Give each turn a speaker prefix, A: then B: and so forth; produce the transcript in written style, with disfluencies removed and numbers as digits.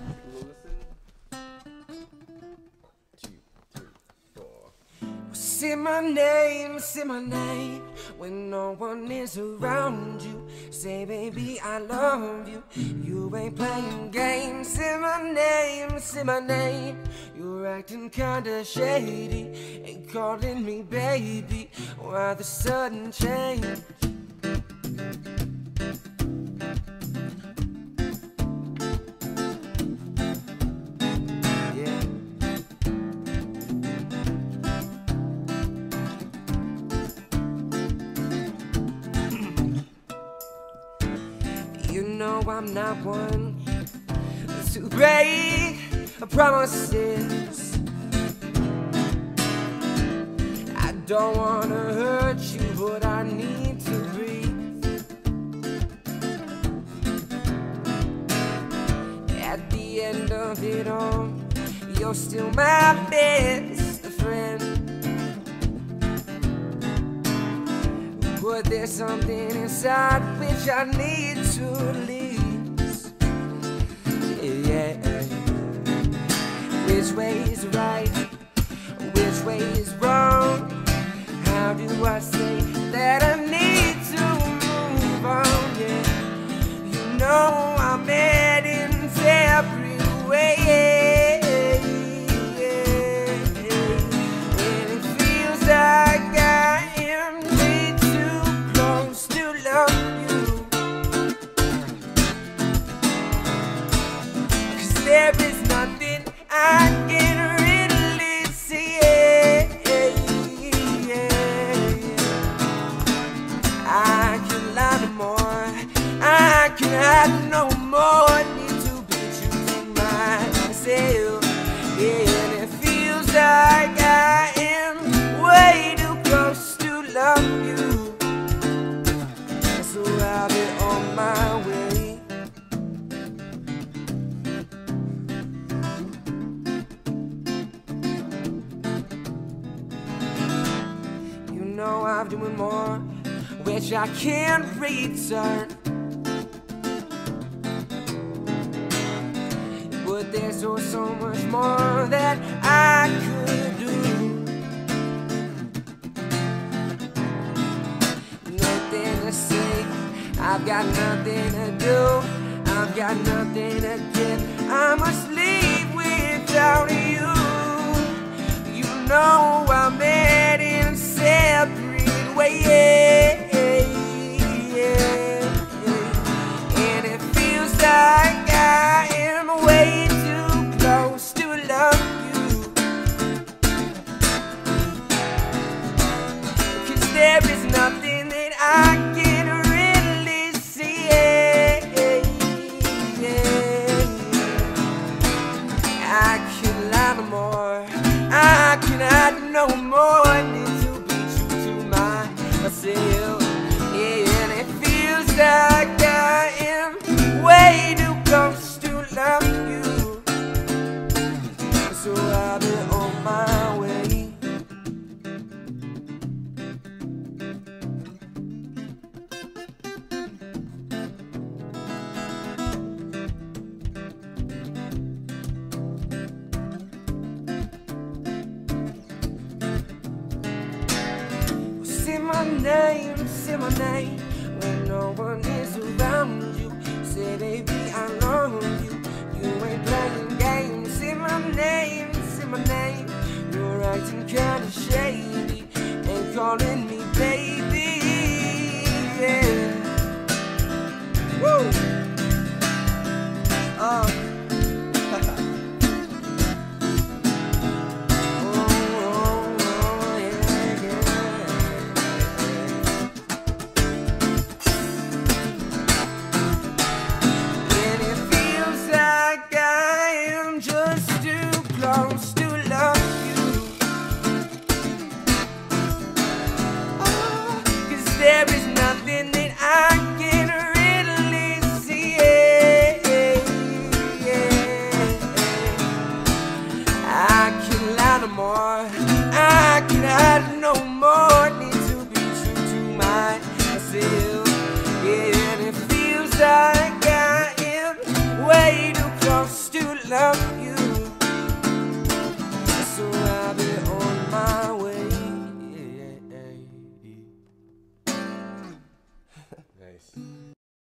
A: Say my name, when no one is around you. Say, baby, I love you. You ain't playing games. Say my name. You're acting kinda shady, ain't calling me baby. Why the sudden change? You know I'm not one to break promises. I don't wanna hurt you, but I need to breathe. At the end of it all, you're still my best friend. But there's something inside which I need to release. Yeah. Which way is right? Which way is wrong? How do I say that I need to move on? Yeah. You know I'm heading separate ways. And it feels like I am way too close to love you. 'Cause there is nothing I can really see. I can lie no more. I can hide no more. Need to be true to myself. Yeah, and it feels like I am way too close to love you. So I'll be on my way. You know I'm doing more, which I can't return. But there's so much more that I could do. Nothing to say, I've got nothing to do. I've got nothing to give. I must leave without you. You know I'm heading separate ways. And it feels like I am way too close to love you. 'Cause there is nothing that I can really see. I can lie no more. I can hide no more. I need to be true to myself. Yeah, and it feels like I am way too close to love you. So I'll be on my way. Say my name, when no one is around you. Say, baby, I love you. You ain't playing games. Say my name, you're acting kinda shady, ain't calling me baby. Yeah. Woo! Close to love you. Oh. love you. So I'll be on my way.
B: Nice.